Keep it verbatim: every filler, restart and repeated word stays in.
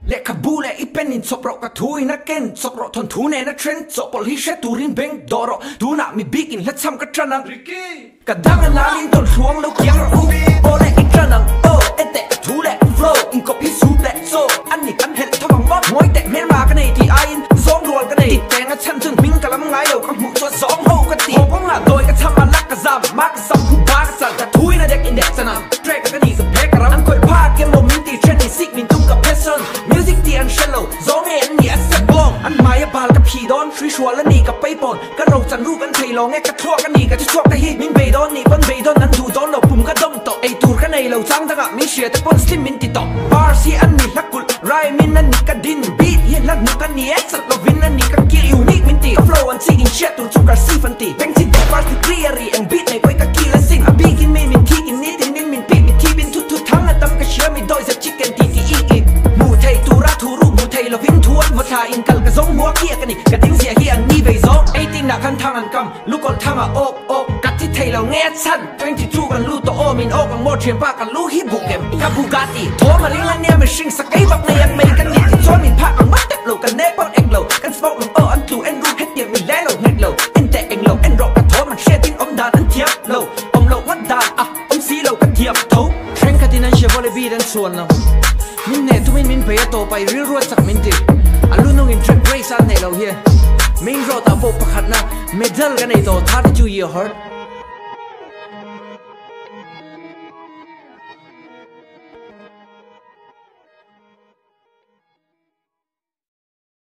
เลขบูเลอีเป็นอินสปรกะทุยนักเก็นสปรทนทุเนนักเทรนสปอลฮิเชตูรินเบงดอรดูน่ามีบิ๊กอินและทำกระจันังกระดังนาลินต้นช่วงแล้วเกียงรูโอเลอีจันังโอเอเตะทุเลโฟล์อินก็พิสูจน์และโซอันนี้กันเห็นทวังบอสมวยแต่เมียนมากันในที่ไอ้สองรัวกันในติดแจงกับฉันจึงมิงกับลำไงเดียวกับหูตัวสองหูกันตีผมละโดยกระทำมันลักกระซำมากกระซำหูบ้ากระสันกระทุยนะเด็กอินเด็กสนั่นเทรกกันนี่กับเพกกระรำอันคอยพาเกมโมมินตีเทรนนี่ซิกมินตุ้งกับเพสเซนมิวสิกตีอันเชลโลสองเอ็นนี่อัสเซบองอันหมายบาลกับผีดอนทรีชัวและนี่กับไปปนก็เราจันรู้กันไทยลองแงกระทั่วกันนี่กับที่ชอบกันฮีมินเบดอนนี่บนเบดอนนั้นดูดอนเราปุ่มกระดมต่อไอตูดกันในเราจังทั้งอ่ะมิเชียแต่ปนสลิมมินติต่อบาร์ซีอันนี้ลักกุลไรมินนั่นนี่กระดินบีทเฮียลักนุกันนี่เอ็กซ์เราวินนั่นนี่กับเกียร์ยูนิคมินติกับโฟล์อันซีอินเชียตูนจุกกระซีฟันตีแบงค์ที่เด็กบาร์ซีเกลียรีเอ็งบีทในไว้กับกีและซิงอ่ะบีกินมินมินทีกินนิดนิดมินปีมินทีบินทุกทุกทั้งอ่ะตั้มกระเชื่อมินโดยเซฟชิคเก้นทีทีอีอีมูไทยตูราทูรูมูไทยเราวินทวนวัฒนาอินกัลกระซงหัวเกียกันนี่กระทิ้งเสียเฮียอันนี้ไปซองไอติงหนักขันทางอันกำลูกกอลทางอ่ะโอกโอกกัดที่ไทยเราแง่ชั้นแบงค์ที่ทูกันลูกตัวโอมินโอกันโมเทียนปากันลูกฮิบุกเกมกับบูกาตีโทรมาเลี้ยงเนี่ยไม่ชิงสกายบักในยังไม่กันนี่ที่ชวนมินพากันมัดเด็กโลกันเน่ปอนเอ็งโลกันสปอร์ตลงเอออันตูเอ็นรูเฮ็ดเดียมินแล้วเน็ตโลเอ็นแต่เอ็งโลเอ็นรอกระโถมันเชียร์ทิ้งอมดานอันเทียบโลอมโลวัดดานอ่ะอมสีโลกันเทียบโถเทรนคาตินันเชียร์วอลเลย์บีดันส่วนเรามินเน่ทุกมินมินไปโตไปเรื่อยๆจากมินติอันลุ้นน้องอินเทรนเรซันในเราเฮียมินรอตาโบกประคัดนะเมดัลกันในโตท้าที่จูเยียร์ฮาร์ด